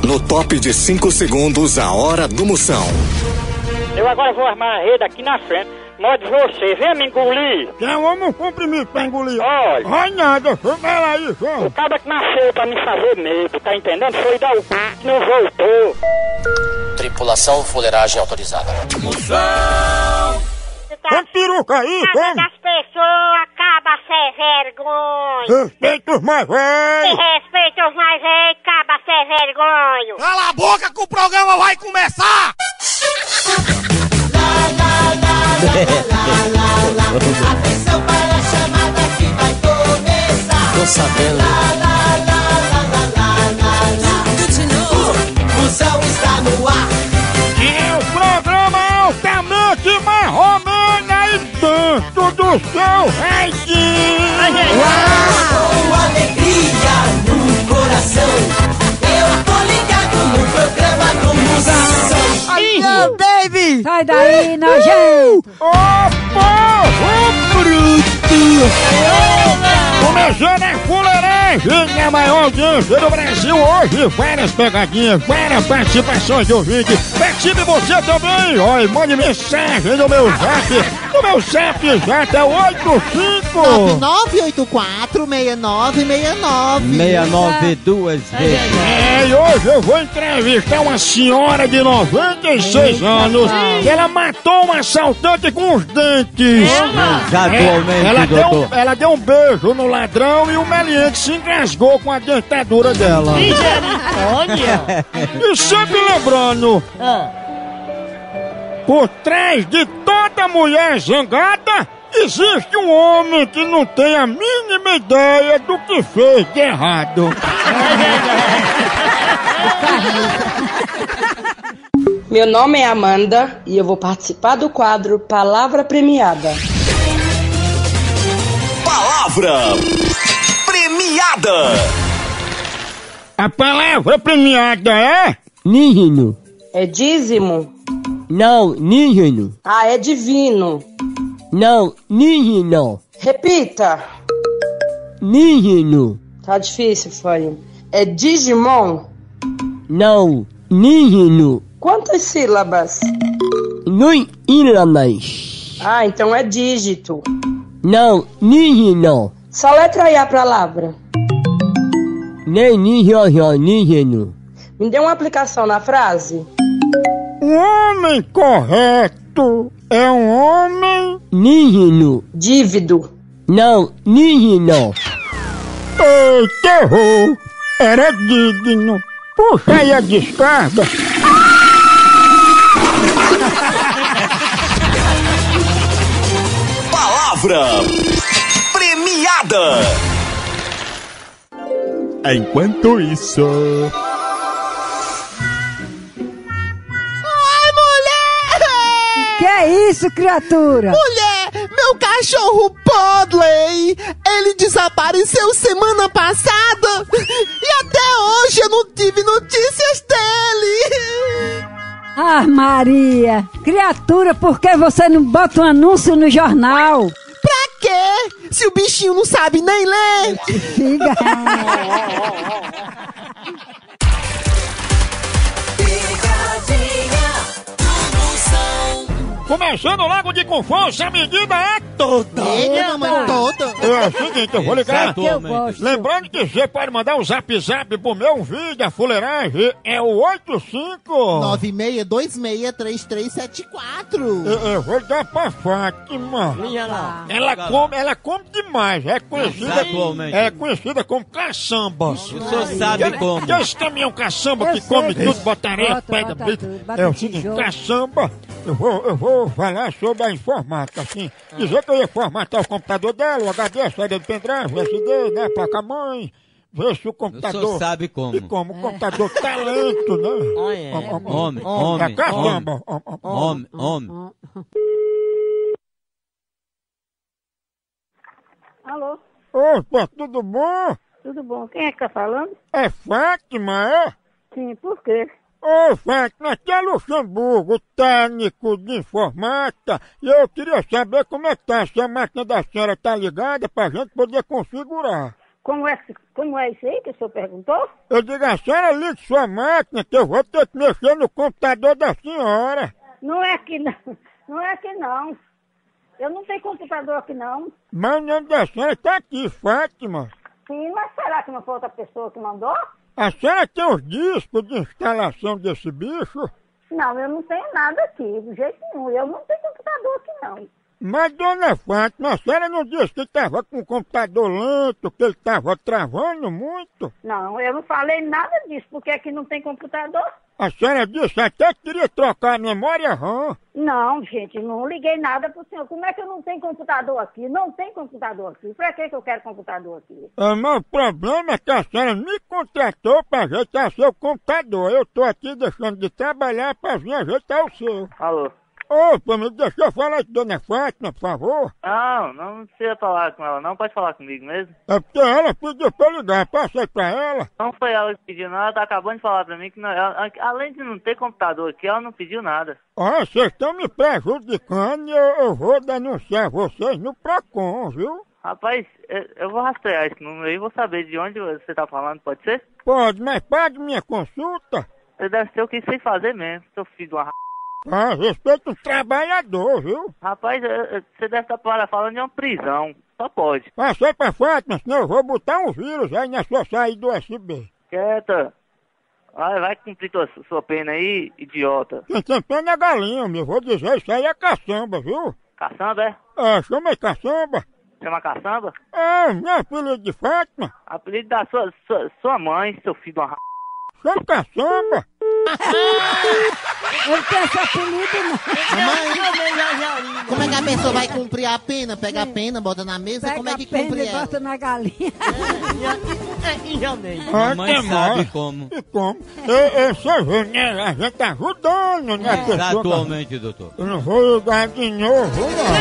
No top de 5 segundos, a hora do Moção. Eu agora vou armar a rede aqui na frente. Morde você, vem me engolir. Quem é um comprimido pra engolir? Olha. Vai nada, chama ela aí, João. O cara que nasceu pra me fazer medo, tá entendendo? Foi dar o c... que não voltou. Tripulação, fuleiragem autorizada. Moção! Tem peruca aí, como? Das pessoas, acaba ser vergonha. Respeita os mais velhos. Respeita os mais velhos, acaba ser vergonha. Cala a boca que o programa vai começar! Atenção para a chamada que vai começar. Tô sabendo. O Moção está no ar. E o programa altamente marromena e dentro do seu raidinho. Com alegria no coração, eu tô ligado no programa do Moção. Oh, baby! Sai daí, nojento! Ô, povo bruto! Começando a fuleiragem, a maior audiência do Brasil hoje. Várias pegadinhas, várias participações de ouvinte. Participe você também. Olha, mande mensagem no meu zap. O meu zap já é 85 9984-6969 69 duas vezes. E hoje eu vou entrevistar uma senhora de 96 anos. Ela matou um assaltante com os dentes. Exatamente, doutor. Ela deu um beijo no ladrão e o meliante se engasgou com a dentadura dela. Misericórdia! E sempre lembrando, por trás de toda mulher zangada, existe um homem que não tem a mínima ideia do que fez de errado. Meu nome é Amanda e eu vou participar do quadro Palavra Premiada. Palavra premiada. A palavra premiada é? Nígeno. É dízimo? Não, nígeno. Ah, é divino. Não, nígeno. Repita. Nígeno. Tá difícil, foi. É Digimon? Não, nígeno. Quantas sílabas? Não ílamas. Ah, então é dígito. Não, nígeno. Só letra aí a palavra. Nem nígeno. Me dê uma aplicação na frase. O homem correto é um homem... Nígeno. Dívido. Não, nígeno. Eita, errou. Era digno. Puxa aí a descarga. Palavra premiada. Enquanto isso... Ai, mulher! Que é isso, criatura? Mulher, meu cachorro Podley, ele desapareceu semana passada e até hoje eu não tive notícias dele. Ah, Maria! Criatura, por que você não bota um anúncio no jornal? Pra quê? Se o bichinho não sabe nem ler. Figa. Começando logo de com força, a medida é toda. Eita, mamãe, toda. É o seguinte, eu vou ligar. Eu gosto. Lembrando que você pode mandar um zap pro meu vídeo, a fuleiragem, é o 85 96263374. Eu vou dar pra Fátima. Ela come demais, é conhecida como caçamba. O senhor sabe como. Que é esse caminhão caçamba que come tudo, bota areia, pega brita. É o seguinte, caçamba, eu vou falar sobre a informática, assim. Dizer que eu ia formatar o computador dela, o HD, a saída do pendrive, o SD, né, placa-mãe. Ver se o computador... O senhor sabe como. E como o computador tá lento, né? Homem. Alô? Opa, tudo bom? Tudo bom? Quem é que tá falando? É Fátima, é? Sim, por quê? Ô, Fátima, aqui é Luxemburgo, técnico de informática, e eu queria saber como é que tá, se a máquina da senhora tá ligada pra gente poder configurar. Como é isso aí que o senhor perguntou? Eu digo, a senhora liga sua máquina que eu vou ter que mexer no computador da senhora. Não é aqui não. Não é aqui não. Eu não tenho computador aqui não. Mas o nome da senhora tá aqui, Fátima. Sim, mas será que não foi outra pessoa que mandou? A senhora tem os discos de instalação desse bicho? Não, eu não tenho nada aqui, de jeito nenhum. Eu não tenho computador aqui não. Mas, dona Fátima, a senhora não disse que estava com o computador lento, que ele estava travando muito? Não, eu não falei nada disso, porque aqui não tem computador. A senhora disse até que queria trocar a memória RAM. Não, gente, não liguei nada pro senhor. Como é que eu não tenho computador aqui? Não tem computador aqui. Pra que eu quero computador aqui? Mas o problema é que a senhora me contratou pra ajeitar seu computador. Eu tô aqui deixando de trabalhar pra vir ajeitar o seu. Alô? Opa, me deixa eu falar com dona Fátima, por favor. Não precisa falar com ela não, pode falar comigo mesmo. É porque ela pediu pra eu ligar, passa aí pra ela. Não foi ela que pediu não, ela tá acabando de falar pra mim que não, além de não ter computador aqui, ela não pediu nada. Ó, vocês estão me prejudicando e eu vou denunciar vocês no PROCON, viu? Rapaz, eu vou rastrear esse número aí, vou saber de onde você tá falando, pode ser? Pode, mas pague minha consulta. Você deve ser o que sei fazer mesmo, seu filho de uma respeita o trabalhador, viu? Rapaz, você deve estar falando de uma prisão. Só pode. Passa aí pra Fátima, senão eu vou botar um vírus aí na sua saída USB. Quieta. Vai cumprir sua pena aí, idiota. Quem tem pena é galinha, meu. Vou dizer, isso aí é caçamba, viu? Caçamba, é? Chama aí caçamba. Chama caçamba? Não é apelido de Fátima? Apelido da sua mãe, seu filho de uma Chama caçamba. Eu tenho esse apelido, não. Mãe, como é que a pessoa vai cumprir a pena? Pega a pena, bota na mesa, como é que cumpre ela? Bota na galinha. Mamãe sabe como. E como? Você vê, né? A gente tá ajudando, né? Exatamente, doutor. Eu não vou ligar de novo,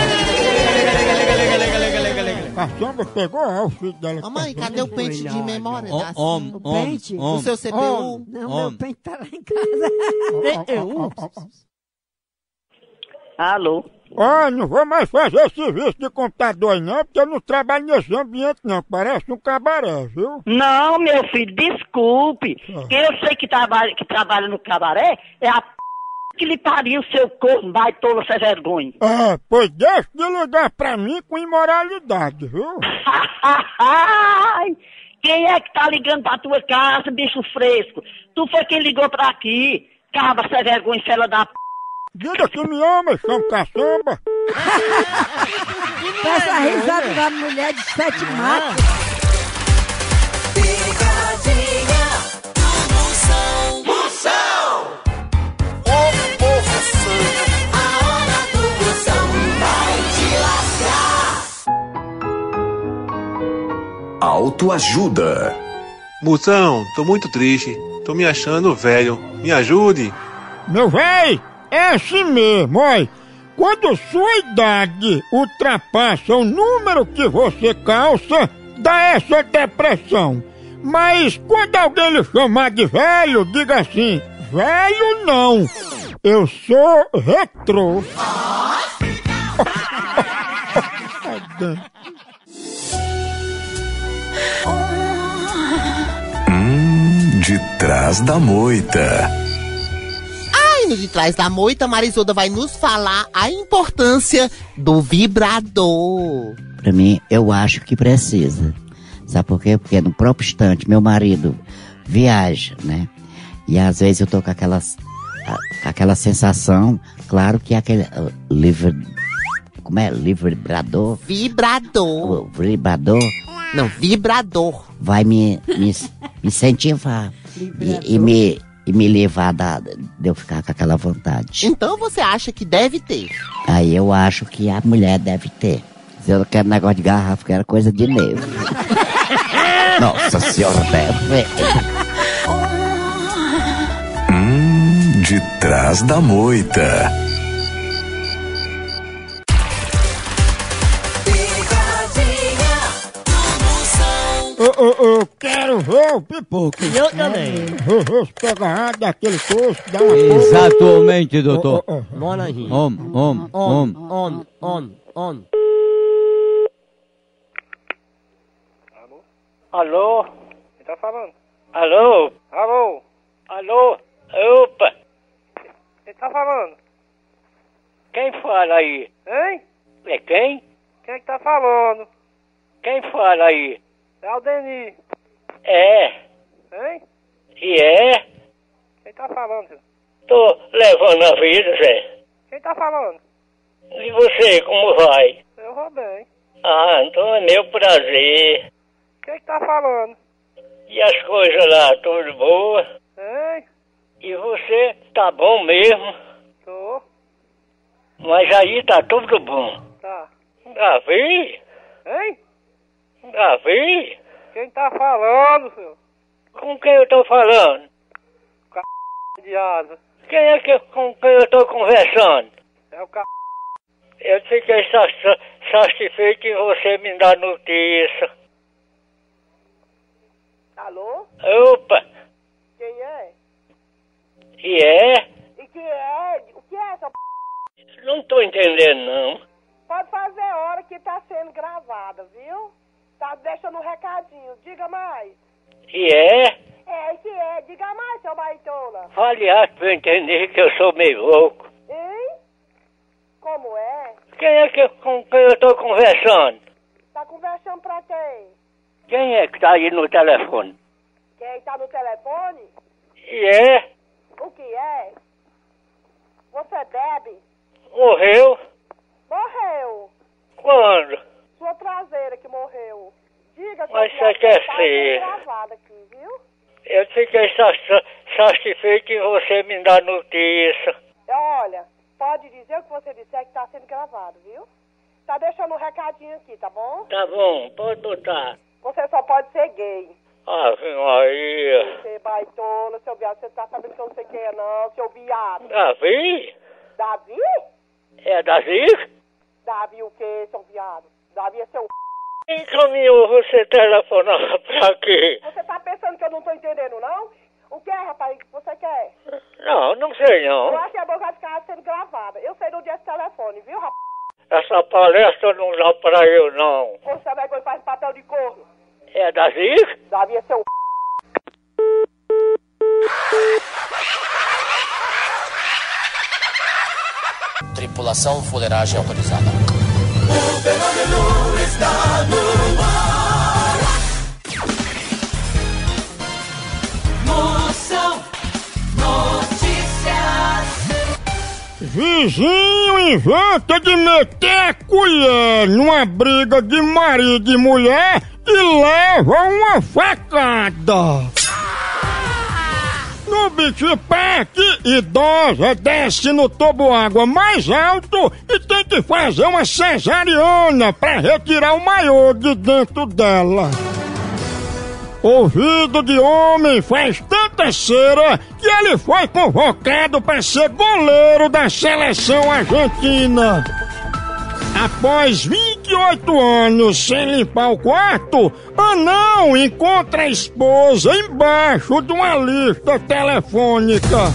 não. A sombra pegou o filho dela. Mamãe, cadê o pente de memória? O pente? O seu CPU? Não, meu pente tá lá em casa. Alô? Não vou mais fazer serviço de computador aí não, porque eu não trabalho nesse ambiente não, parece um cabaré, viu? Não, meu filho, desculpe. Quem eu sei que trabalha no cabaré é a que lhe pariu seu corno, baitola sem vergonha. Pois deixa de ligar pra mim com imoralidade, viu? Quem é que tá ligando pra tua casa, bicho fresco? Tu foi quem ligou pra aqui, cabra sem vergonha, fela da Diga que me ama, chama caçamba. Essa risada da mulher de 7 matos. Picadinha do Moção. O povo sim. A hora do Moção vai te lascar. Autoajuda. Moção, tô muito triste. Tô me achando velho. Me ajude. Meu véi, é assim mesmo, olha. Quando sua idade ultrapassa o número que você calça, dá essa depressão. Mas quando alguém lhe chamar de velho, diga assim, velho não, eu sou retrô. De trás da moita. No de trás da moita, Marisolda vai nos falar a importância do vibrador. Pra mim, eu acho que precisa. Sabe por quê? Porque no próprio instante, meu marido viaja, né? E às vezes eu tô com aquela sensação, claro que aquele como é? Vibrador? Vibrador. Vibrador? Não, vibrador. Vai me incentivar e me levar de eu ficar com aquela vontade. Então você acha que deve ter? Aí eu acho que a mulher deve ter. Se eu não quero negócio de garrafa, quero coisa de neve. Nossa senhora, deve. De trás da moita. Eu quero ver o pipoco. Eu também. Vou pegar daquele curso, dá uma Exatamente, doutor. Alô? Quem tá falando? Alô? Alô? Alô? Opa! Quem tá falando? Quem fala aí? Hein? É quem? Quem é que tá falando? Quem fala aí? É o Denis. É. Hein? E é? Quem tá falando, senhor? Tô levando a vida, Zé. Quem tá falando? E você, como vai? Eu vou bem. Ah, então é meu prazer. Quem que tá falando? E as coisas lá, tudo boa? Hein? E você, tá bom mesmo? Tô. Mas aí tá tudo bom. Tá. Davi? Hein? Davi? Quem tá falando, senhor? Com quem eu tô falando? De asa. Quem é que com quem eu tô conversando? É o Eu fiquei satisfeito em você me dar notícia. Alô? Opa! Quem é? E é? E que é? O que é essa Não tô entendendo, não. Pode fazer hora que tá sendo gravada, viu? Tá deixando um recadinho. Diga mais. E é? É, que é? Diga mais, seu baitola. Fale alto pra eu entender que eu sou meio louco. Hein? Como é? Quem é que com quem eu tô conversando? Tá conversando pra quem? Quem é que tá aí no telefone? Quem tá no telefone? E é? O que é? Você bebe? Morreu? Morreu. Quando? Sua traseira que morreu. Diga que Mas eu você quer tá ser? gravada aqui, viu? Eu fiquei satisfeito em você me dar notícia. Olha, pode dizer o que você disser que tá sendo gravado, viu? Tá deixando um recadinho aqui, tá bom? Tá bom, pode botar. Você só pode ser gay. Ave Maria. Você baitola, seu viado, você tá sabendo que eu não sei quem é não, seu viado. Davi? Davi? É Davi? Davi o quê, seu viado? Davi é seu... Encaminhou você telefonar pra quê? Você tá pensando que eu não tô entendendo, não? O que é, rapaz, que você quer? Não sei não. Eu acho que a boca vai ficar sendo gravada. Eu sei do dia do telefone, viu, rapaz? Essa palestra não dá pra eu, não. Você vai que faz papel de corno. É Davi? Davi é seu... Tripulação fuleiragem autorizada. O fenômeno está no ar. Moção Notícias. Vizinho inventa de meter a colher numa briga de marido e mulher e leva uma facada. No Beach Park, idosa desce no toboágua mais alto e tem que fazer uma cesariana para retirar o maiô de dentro dela. Ouvido de homem faz tanta cera que ele foi convocado para ser goleiro da seleção argentina. Após 28 anos sem limpar o quarto, anão encontra a esposa embaixo de uma lista telefônica.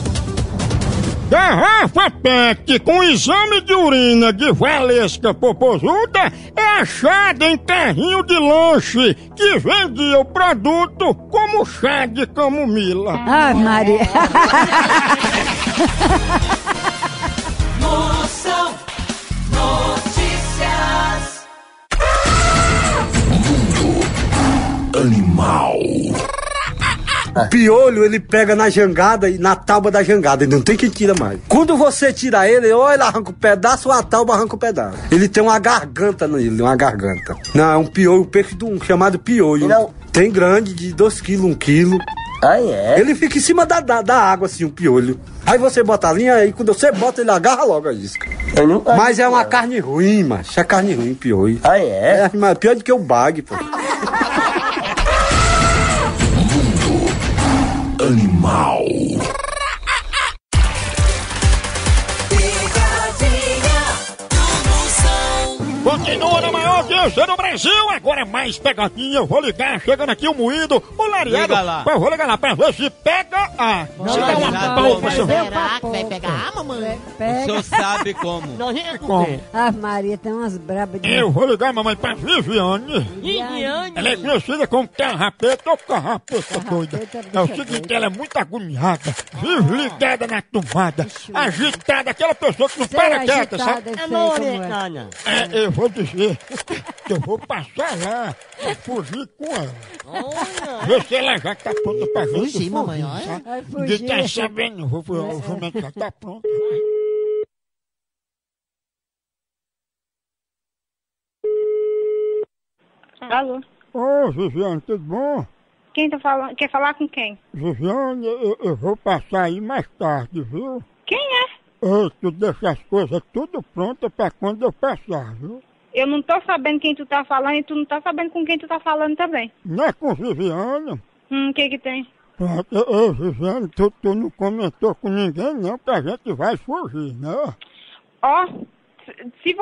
Garrafa PET com exame de urina de Valesca Popozuda é achada em carrinho de lanche que vendia o produto como chá de camomila. Ai, Maria. Moção Notícias. Animal. O piolho ele pega na jangada e na tábua da jangada, e não tem quem tira mais. Quando você tira ele, ou ele arranca um pedaço ou a tábua arranca um pedaço. Ele tem uma garganta nele, uma garganta. Não, é um piolho, um peixe chamado piolho. Não. Tem grande, de 2 quilos, 1 quilo. Ah, é? Ele fica em cima da água, assim, um piolho. Aí você bota a linha, aí quando você bota, ele agarra logo a isca. Mas é uma carne ruim, macho. É carne ruim, piolho. Ah, é? É, mas pior do que o bag, pô. Animal. Continua na maior conhecer o Brasil, agora mais pegadinha, eu vou ligar, chegando aqui o moído, o lariado. Liga lá. Eu vou ligar lá pra ver se pega a... Se dá uma palma, seu... Será que vai pegar, mamãe? O senhor sabe como. Como? Ah, Maria, tem umas brabas de... Eu vou ligar, mamãe, pra Viviane. Viviane? Ela é conhecida como carrapeta ou carrapeta doida. É o seguinte, ela é muito agoniada, vive ligada na tomada, agitada, aquela pessoa que não para quieta, sabe? Eu vou dizer que eu vou passar lá e fugir com ela. Vê se ela já tá pronta pra gente fugir, mamãe, tá? olha. Ninguém tá sabendo, o jumento já tá pronto. Alô? Ô, Viviane, tudo bom? Quem tá falando? Quer falar com quem? Viviane, eu vou passar aí mais tarde, viu? Quem é? Ei, tu deixa as coisas tudo prontas pra quando eu passar, viu? Eu não tô sabendo quem tu tá falando e tu não tá sabendo com quem tu tá falando também. Não é com Viviane? O que tem? Pronto, ô Viviane, tu não comentou com ninguém não, que a gente vai fugir, né? Ó, se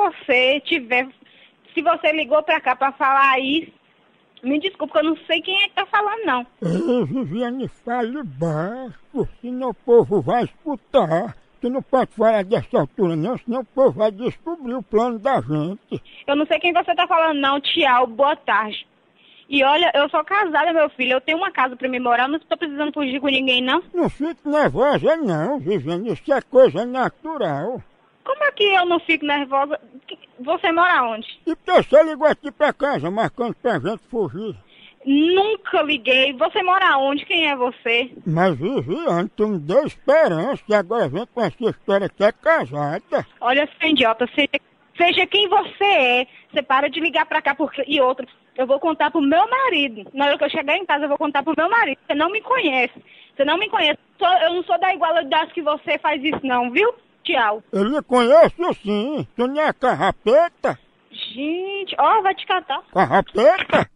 você ligou pra cá pra falar isso, me desculpa, que eu não sei quem é que tá falando, não. Ei, Viviane, fale baixo, senão o povo vai escutar. Tu não pode falar dessa altura não, senão o povo vai descobrir o plano da gente. Eu não sei quem você tá falando, não. Tchau, boa tarde. E olha, eu sou casada, meu filho, eu tenho uma casa pra me morar, não tô precisando fugir com ninguém, não. Não fique nervosa não, Viviane, isso é coisa natural. Como é que eu não fico nervosa? Você mora onde? E porque você ligou aqui pra casa, marcando pra gente fugir? Nunca liguei. Você mora onde? Quem é você? Mas Viviane, tu me deu esperança e agora vem com essa história que é casada. Olha, seu idiota, seja quem você é, você para de ligar pra cá porque... E outra, eu vou contar pro meu marido. Na hora que eu chegar em casa, eu vou contar pro meu marido. Você não me conhece. Você não me conhece. Eu não sou da igualdade que você faz isso não, viu? Tchau. Eu lhe conheço sim. Tu não é carrapeta? Gente, ó, vai te catar. Carrapeta?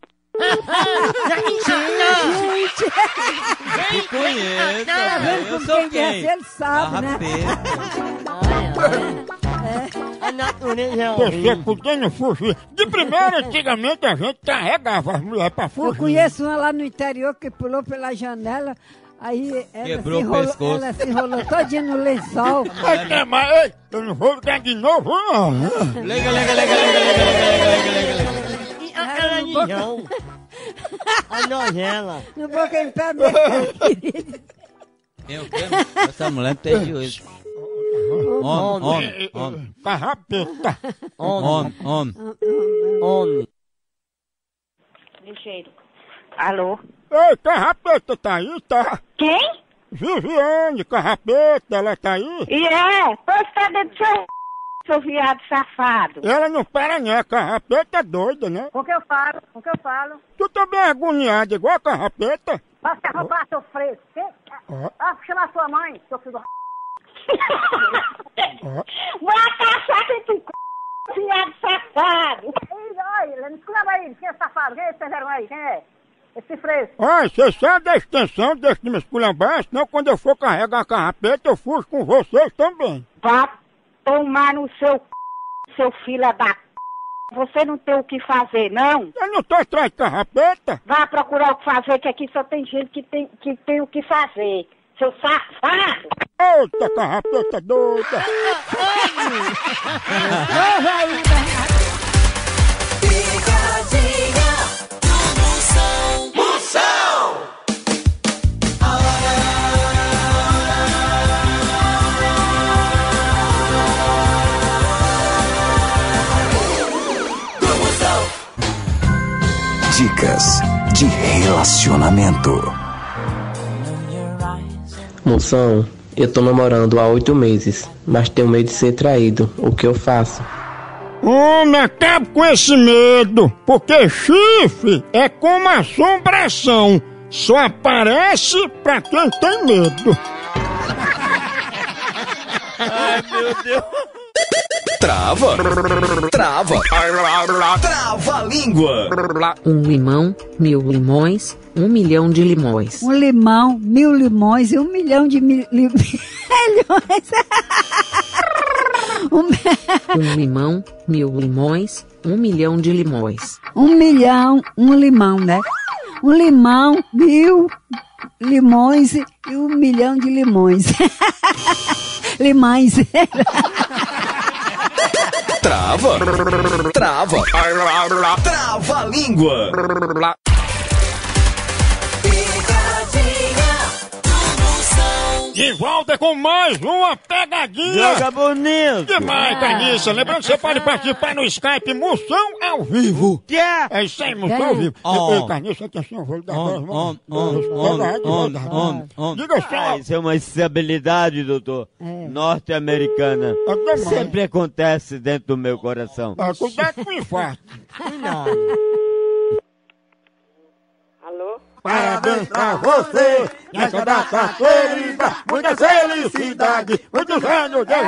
Gente! Eu conheço. Tá vendo Eu com sou quem quem? é, ele sabe, né? Você podendo fugir. De primeira, antigamente, a gente carregava as mulheres pra fugir. Eu conheço uma lá no interior que pulou pela janela, aí ela Quebrou se o enrolou, pescoço. ela se enrolou todinha no lençol. Mas eu não vou ligar de novo, não. Lega. A novela. Não vou cantar mesmo, querido. Eu quero. Essa mulher não tem juízo. Homem. Carrapeta. Homem. Ligeiro. Alô? Ei, carrapeta tá aí, tá? Quem? Viviane, carrapeta, ela tá aí? E pois tá dentro do seu viado safado. Ela não para não, a carrapeta é doida, né? O que eu falo? Tu também é agoniada igual a carrapeta? Vai se arrombar, seu freio. Chama a sua mãe, seu filho do Vai caçar com tu viado safado. Olha, não escolha aí, quem é safado? Quem é esse vergonha aí? Quem é? Esse freio. Olha, você sabe da extensão desse me esculhambar, senão quando eu for carregar a carrapeta eu fujo com vocês também. Vá tomar no seu filho da Você não tem o que fazer, não? Eu não tô atrás de carrapeta. Vá procurar o que fazer, que aqui só tem gente que tem o que fazer. Seu safado! Eita, carrapeta doida! Picadinha do Moção. A hora do Moção. Dicas de relacionamento. Moção, eu tô namorando há 8 meses, mas tenho medo de ser traído. O que eu faço? Homem, acaba com esse medo, porque chifre é como assombração, só aparece pra quem tem medo. Ai, meu Deus. Trava a língua. 1 limão, 1000 limões, 1 milhão de limões. 1 limão, 1000 limões e 1 milhão de milhões. 1 limão, 1000 limões, 1 milhão de limões. 1 milhão, um limão, né? 1 limão, 1000 limões e 1 milhão de limões. Limões. Trava. Trava. Trava a língua. De volta com mais uma pegadinha. Joga bonito. Demais, Carniça. Lembrando que você pode participar no Skype Moção ao vivo. Que é? É isso aí, Moção ao vivo. Ei, Carniça, atenção, vou lhe dar duas mãos. Diga só. Isso é uma estabilidade, doutor. Norte-americana. Sempre acontece dentro do meu coração. Cuidado com o infarto. Alô? Parabéns pra você, nessa data querida, muita felicidade, muitos anos de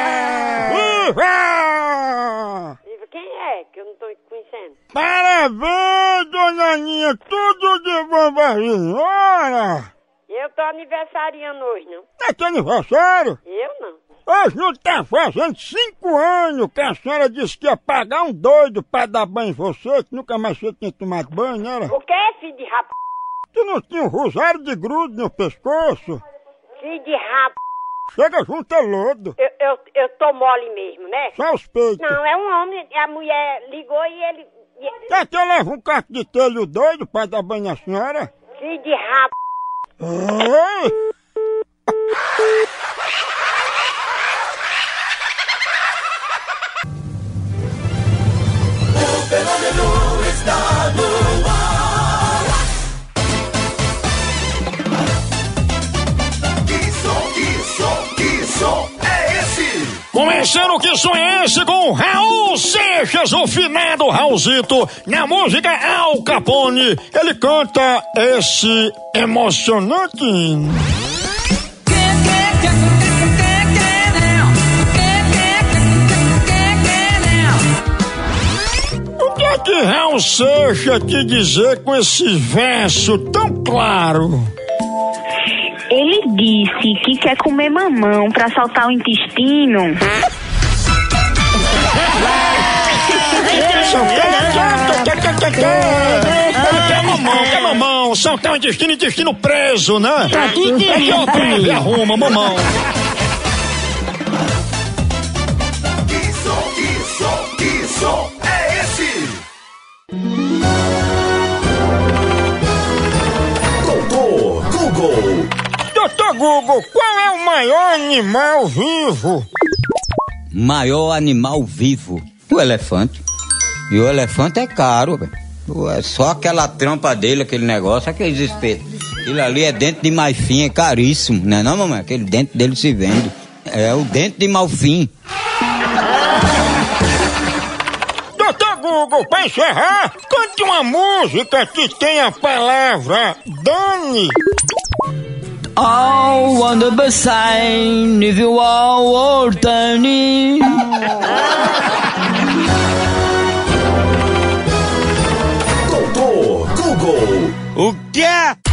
Viva! Viva, quem é? Que eu não tô conhecendo. Parabéns, dona Aninha, tudo de bom pra senhora! Eu tô aniversariando hoje, não? É teu aniversário? Eu não. Hoje não tá fazendo 5 anos que a senhora disse que ia pagar um doido pra dar banho em você, que nunca mais você tinha tomado banho, né? O que, filho de rap... Tu não tinha um rosário de grude no pescoço? Filho de rap... Chega junto, é lodo. Eu tô mole mesmo, né? Só os peitos. Não, é um homem, a mulher ligou e ele... Quer que eu leve um caco de telho doido pra dar banho na senhora? Filho de rap... Ei! O fenômeno está no ar. Que som é esse? Começando o Que Som é Esse com o Raul Seixas, o finado Raulzito, na música Al Capone. Ele canta esse emocionante hino. O que é que Raul Seixas te dizer com esse verso tão claro? Ele disse que quer comer mamão pra soltar o intestino. Quer mamão, soltar o intestino preso, né? É que eu preve arruma mamão. Que som é esse? Doutor Google. Doutor Google, qual é o maior animal vivo? Maior animal vivo? O elefante. E o elefante é caro, velho. É só aquela trompa dele, aquele negócio, aqueles espetos. Aquilo ali é dente de marfim, é caríssimo, não é não, mamãe? Aquele dente dele se vende. É o dente de marfim. Doutor Google, pra encerrar, cante uma música que tem a palavra Dani. Oh, on the bus sign, if you are turning. Doutor Google. O quê?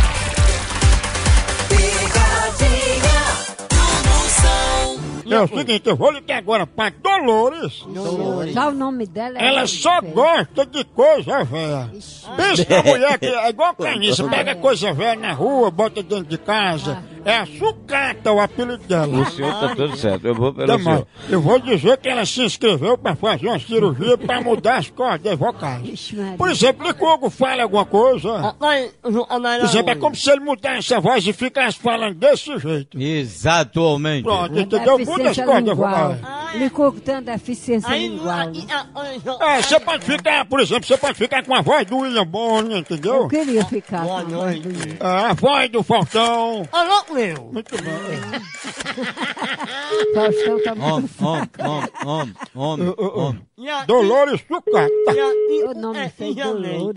É o seguinte, eu vou ligar agora pra Dolores. Já o nome dela é... Ela só gosta de coisa velha. Pensa na mulher que é igual Carniça, pega coisa velha na rua, bota dentro de casa. É a sucata o apelido dela. O senhor tá tudo certo, eu vou pelo senhor. Eu vou dizer que ela se inscreveu pra fazer uma cirurgia pra mudar as cordas vocais. Por exemplo, Licogo fala alguma coisa. Por exemplo, é como se ele mudasse a voz e ficasse falando desse jeito. Exatamente. Pronto, entendeu? Muda as cordas vocais. Licogo tem deficiência lingual. É, você pode ficar, por exemplo, você pode ficar com a voz do William Bonner, entendeu? Eu queria ficar com a voz do William. A voz do Faustão. Muito bom. Faustão tá muito fraco. Dolores Sucata. O nome fez Dolores.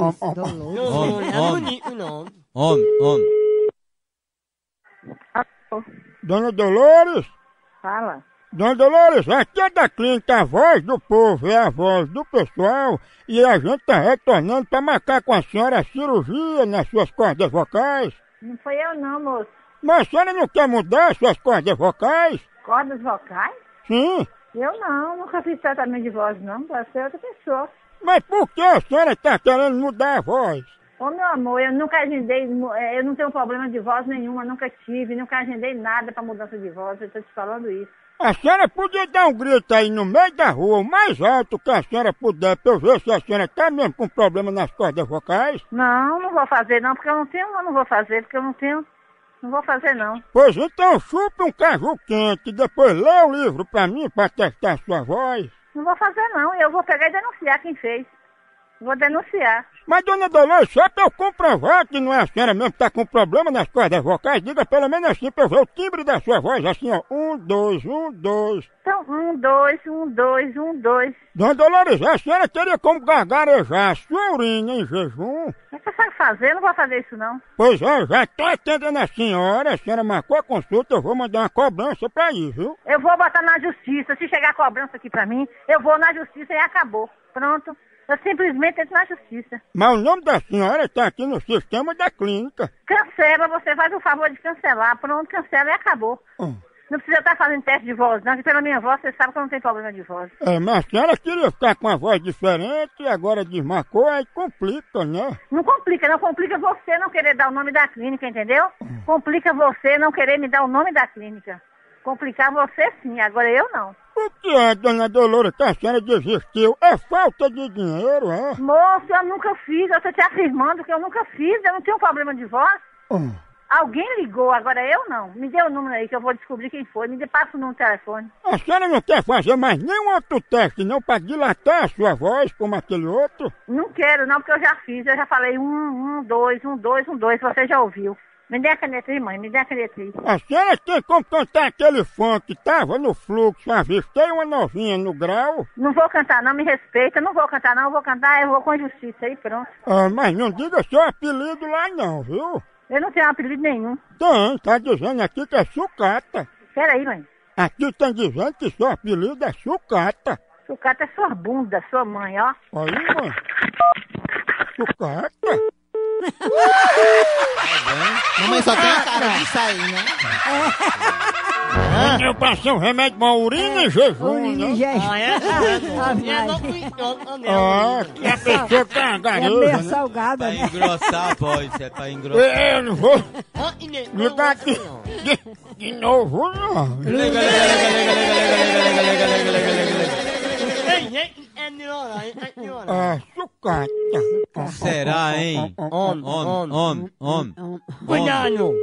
Dona Dolores? Fala. Dona Dolores, aqui é da clínica A Voz do Povo, é a voz do pessoal, e a gente tá retornando para marcar com a senhora a cirurgia nas suas cordas vocais. Não foi eu não, moço. Mas a senhora não quer mudar suas cordas vocais? Cordas vocais? Sim. Eu não, nunca fiz tratamento de voz não, pode ser outra pessoa. Mas por que a senhora tá querendo mudar a voz? Ô, meu amor, eu nunca agendei, eu não tenho problema de voz nenhuma, nunca tive, nunca agendei nada pra mudança de voz, eu tô te falando isso. A senhora podia dar um grito aí no meio da rua, o mais alto que a senhora puder, pra eu ver se a senhora tá mesmo com problema nas cordas vocais? Não vou fazer não, porque eu não vou fazer, não vou fazer não. Pois então chupe um caju quente e depois lê o livro pra mim pra testar a sua voz. Não vou fazer não, eu vou pegar e denunciar quem fez. Vou denunciar. Mas, dona Dolores, só pra eu comprovar que não é a senhora mesmo que tá com problema nas cordas vocais, diga pelo menos assim pra eu ver o timbre da sua voz, assim, ó. 1, 2, 1, 2. Então, 1, 2, 1, 2, 1, 2. Dona Dolores, a senhora teria como gargarejar a sua urina em jejum? O que você sabe fazer? Eu não vou fazer isso, não. Pois é, eu já tô atendendo a senhora marcou a consulta, eu vou mandar uma cobrança pra ir, viu? Eu vou botar na justiça. Se chegar a cobrança aqui pra mim, eu vou na justiça e acabou. Pronto. Eu simplesmente entro na justiça. Mas o nome da senhora está aqui no sistema da clínica. Cancela, você faz o favor de cancelar. Pronto, cancela e acabou. Não precisa estar fazendo teste de voz, não, que pela minha voz você sabe que eu não tenho problema de voz. É, mas a senhora queria ficar com uma voz diferente e agora desmarcou, aí complica, né? Não complica, não. Complica você não querer dar o nome da clínica, entendeu? Complica você não querer me dar o nome da clínica. Complicar você sim, agora eu não. O que é, dona Dolores, que a senhora desistiu? É falta de dinheiro, é? Moço, eu nunca fiz, eu tô te afirmando que eu nunca fiz, eu não tenho problema de voz. Alguém ligou, agora eu não. Me dê o número aí que eu vou descobrir quem foi, passa o número do telefone. A senhora não quer fazer mais nenhum outro teste não pra dilatar a sua voz como aquele outro? Não quero não, porque eu já fiz, eu já falei 1, 2, 1, 2, 1, 2, você já ouviu. Me dê a caneta aí, mãe, me dê a caneta aí. A senhora tem como cantar aquele funk que tava no fluxo, avistei uma novinha no grau? Não vou cantar não, me respeita, não vou cantar não, eu vou com a justiça aí, pronto. Ah, mas não diga seu apelido lá não, viu? Eu não tenho apelido nenhum. Tem, tá dizendo aqui que é sucata. Peraí, mãe. Aqui tá dizendo que seu apelido é sucata. Sucata é sua bunda, sua mãe, ó. Aí, mãe. Sucata. Mamãe só tem a cara de sair, né? Eu passei um remédio pra urina em jejum, né? Que a pessoa tá garoto, meio né? salgada, né? Engrossar a voz, é pra engrossar. Eu não vou ligar aqui de novo, não. Sucata. Será, hein? Homem. Cuidado!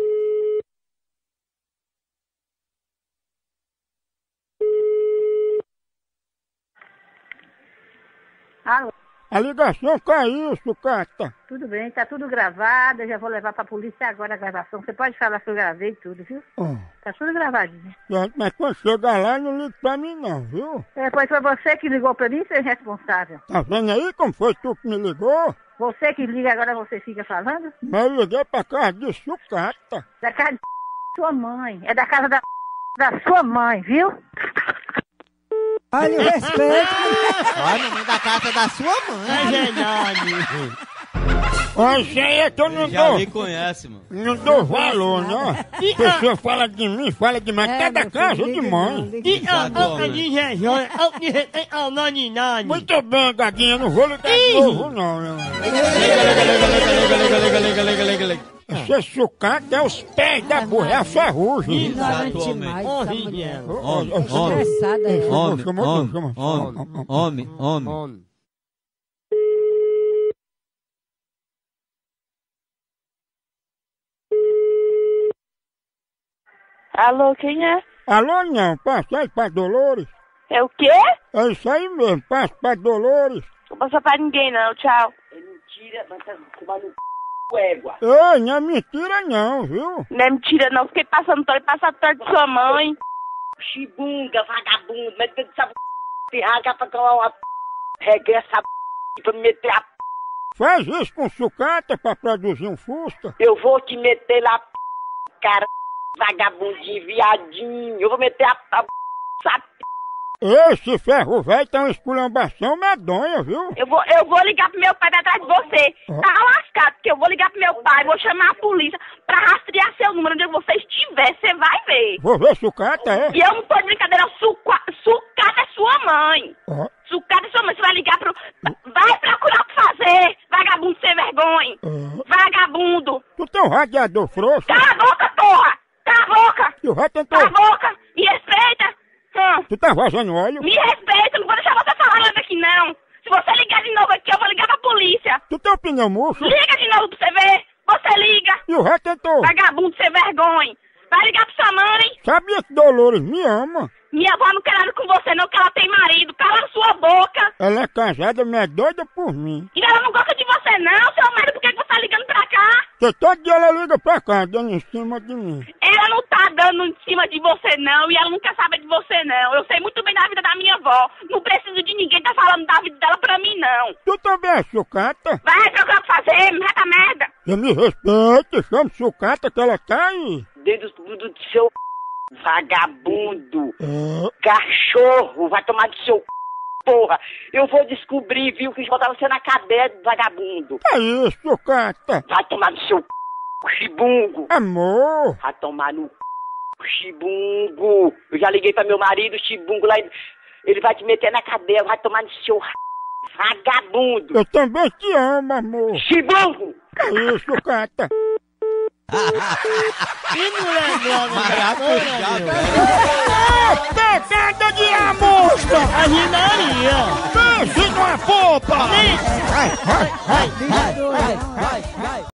Alô? A ligação caiu, sucata. Tudo bem, tá tudo gravado, eu já vou levar pra polícia agora a gravação. Você pode falar que eu gravei tudo, viu? Tá tudo gravadinho. Mas quando chegar lá, não liga pra mim não, viu? Pois foi você que ligou pra mim, ser responsável. Tá vendo aí como foi tu que me ligou? Você que liga, agora você fica falando? Mas eu liguei pra casa de sucata. Da casa de sua mãe, é da casa da sua mãe, viu? Olha o respeito. Olha, da casa da sua mãe. É verdade. Olha, isso aí é que eu não Já dou. me conhece, mano. Não dou valor, né? A pessoa fala de mim, fala demais. Cada casa de mãe. Muito bem, Gaguinha, não vou ligar de novo, não. Esse sucata é os pés da burra, é a ferrugem. Homem. Alô, quem é? Alô, não, passa aí pra Dolores. É o quê? É isso aí mesmo, passa pra Dolores. Não passa pra ninguém não, tchau. É mentira, mas tá tomando égua. Ei, não é mentira não, viu? Não é mentira não, fiquei passando torre, passa torre de sua mãe. Chibunga, vagabundo, mas tem essa de raga pra tomar uma regressa pra me meter a Faz isso com sucata pra produzir um Fusca. Eu vou te meter lá, cara, vagabundinho, viadinho. Eu vou meter a Esse ferro velho tá uma esculambação medonha, viu? Eu vou ligar pro meu pai atrás de você. Tá lascado, porque eu vou ligar pro meu pai, vou chamar a polícia pra rastrear seu número onde você estiver, você vai ver. Vou ver sucata, é? E eu não tô de brincadeira, sucata é sua mãe. Sucata é sua mãe, você vai ligar pro... Vai procurar o que fazer, vagabundo sem vergonha. Vagabundo. Tu tem um radiador frouxo? Cala a boca, porra. Cala a boca. E o ré tentou... Cala a boca. Me respeita. Tu tá vazando óleo? Me respeita, não vou deixar você falar nada aqui, não. Se você ligar de novo aqui, eu vou ligar pra polícia. Tu tem um pneu murcho? Liga de novo pra você ver. Você liga. E o ré tentou... Vagabundo sem vergonha. Vai ligar pra sua mãe. Sabia que Dolores me ama? Minha avó não quer nada com você não, que ela tem marido. Cala a sua boca. Ela é casada, mas é doida por mim. E ela não gosta de você não, seu marido. Por que você tá ligando pra cá? Porque todo dia ela liga pra cá, dando em cima de mim. Ela não tá dando em cima de você não, e ela não quer saber de você não. Eu sei muito bem da vida da minha avó. Não preciso de ninguém tá falando da vida dela pra mim não. Tu também é sucata? Vai procurar o que fazer, me reta merda. Você me respeita, chama sucata que ela tá aí. Dedo do seu vagabundo, cachorro, vai tomar do seu porra. Eu vou descobrir, viu, que eles botaram você na cadeia, vagabundo. É isso, sucata. Vai tomar do seu chibungo. Amor. Vai tomar no chibungo. Eu já liguei pra meu marido, chibungo lá, ele vai te meter na cadeia, vai tomar no seu vagabundo. Eu também te amo, amor. Chibungo. É isso, sucata. Que mulher droga! Pegada de amostra! A rinaria! Pense numa popa! Vai!